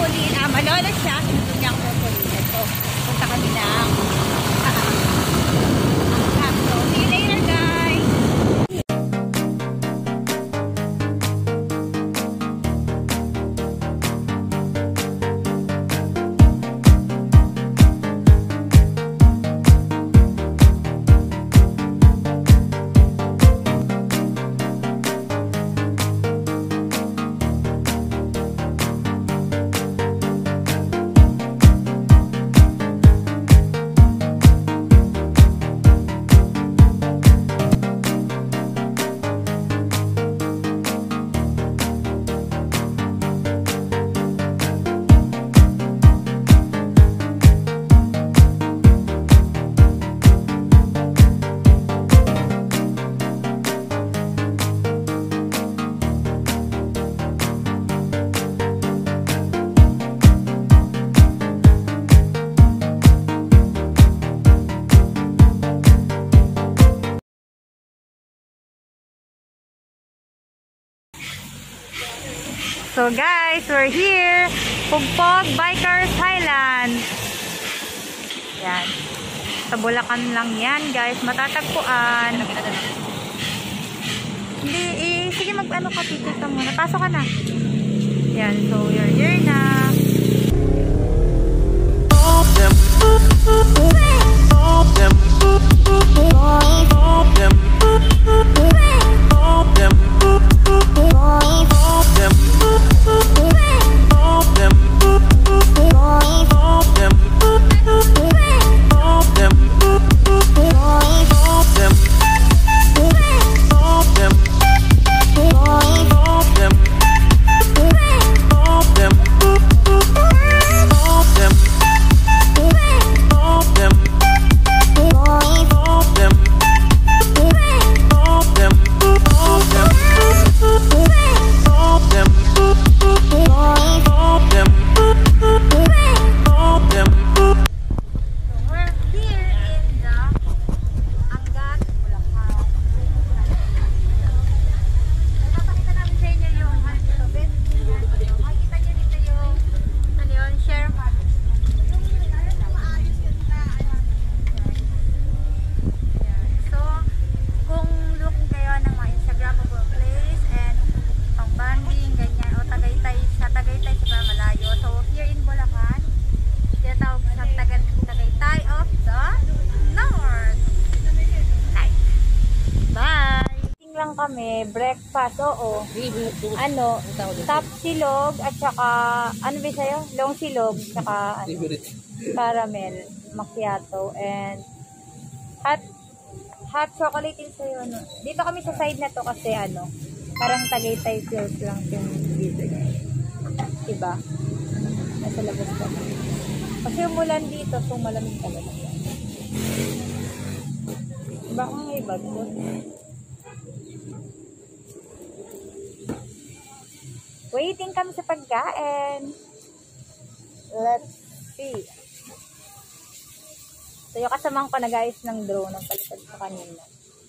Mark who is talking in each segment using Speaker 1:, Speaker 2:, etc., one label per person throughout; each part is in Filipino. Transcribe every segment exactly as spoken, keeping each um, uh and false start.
Speaker 1: pupulin. Ah, malolo siya. Sinunod niya ako pupulin. So, punta kami ng ah, so, see you later, guys. So guys, we're here. Pugpog Bikers Highland. Yan. Sa Bulacan lang yan, guys. Matatagpuan. Hindi, eh, sige mag-ano ka, picture ka muna. Pasok ka na. Yan, so we're here na. Lang kami, breakfast, oo. Ano, top silog at saka, ano ba sa'yo? Long silog, saka ano, caramel, macchiato, and hot, hot chocolate din sa'yo, ano. Dito kami sa side na to kasi, ano, parang Tagaytay feels lang yung dito. Diba? Nasa labas kami. Kasi umulan dito, so malamig talaga. Diba kung iba to? Waiting kami sa pagkain. Let's see. So, yung kasamahan ko nag-ayos ng drone ang palipad sa kanina.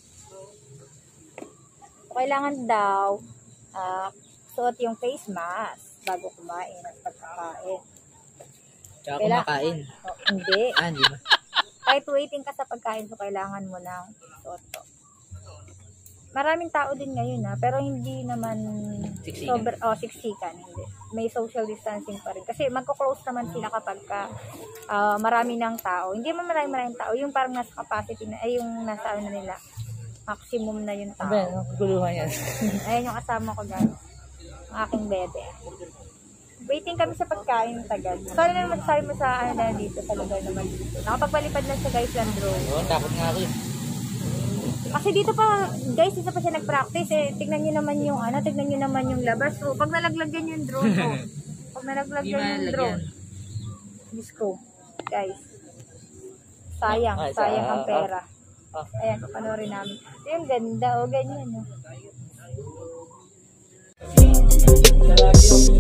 Speaker 1: So, kailangan daw uh, suot yung face mask bago kumain at pagkakain.
Speaker 2: Tsaka kumakain?
Speaker 1: Oh, hindi.
Speaker 2: Ah, hindi ba?
Speaker 1: Kahit waiting ka sa pagkain, so kailangan mo ng suot to. Maraming tao din ngayon ha, pero hindi naman sober, oh, siksikan, hindi. May social distancing pa rin. Kasi magko-close naman sila kapag ka, uh, marami ng tao. Hindi man maraming maraming tao, yung parang nasa capacity na, ay yung nasa ano nila, maximum na yung tao.
Speaker 2: Aben, guluhan yan.
Speaker 1: Ayan yung kasama ko guys, ang aking bebe. Waiting kami sa pagkain tagal. So ano naman sabi mo sa ano na dito, sa lugar naman dito? Nakapagpalipad lang sa guys lang drone.
Speaker 2: Oo, takot nga ako.
Speaker 1: Kasi dito pa, guys, dito pa siya nag-practice eh. Tignan nyo naman yung, ano, tignan nyo naman yung labas. So, pag nalaglagan yung drone ko, pag nalaglagan yung drone, Diyos ko, guys, sayang,
Speaker 2: Ay,
Speaker 1: sayang
Speaker 2: sa-
Speaker 1: ang pera.
Speaker 2: ah.
Speaker 1: Ayan, papanoorin namin. Ayun, ganda, o, ganyan, o.